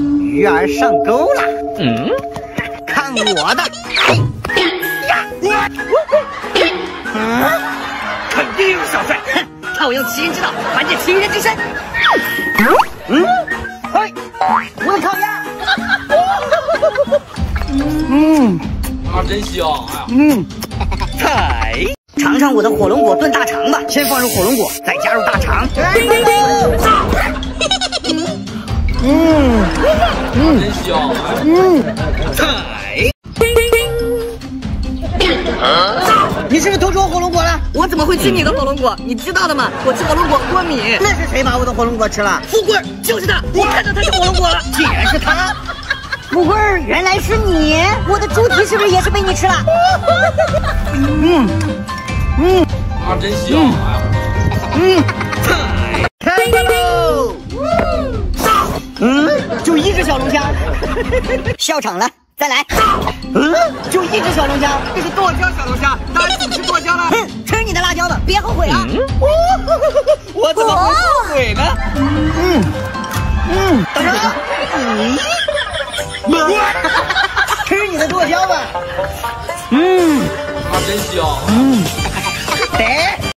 鱼儿上钩了。看我的！ 肯定小帅！ 哼，看我用奇人之道团结奇人之身。嘿，我的烤鸭！ 真香！哎呀， 踩！尝尝我的火龙果炖大肠吧。先放入火龙果，再加入大肠。 真香！ 踩！你是不是偷吃我火龙果了？ 我怎么会吃你的火龙果？你知道的吗？我吃火龙果过敏。 那是谁把我的火龙果吃了？ 富贵就是他，我看到他吃火龙果了。 竟然是他！ 富贵儿，原来是你！我的猪蹄是不是也是被你吃了？ 真香！ 开喽！就一只小龙虾，笑场了，再来。就一只小龙虾， 这是剁椒小龙虾，当然只吃剁椒了。 吃你的辣椒的，别后悔啊！ 我怎么会后悔呢？等着，吃你的剁椒吧。 真香！ 得。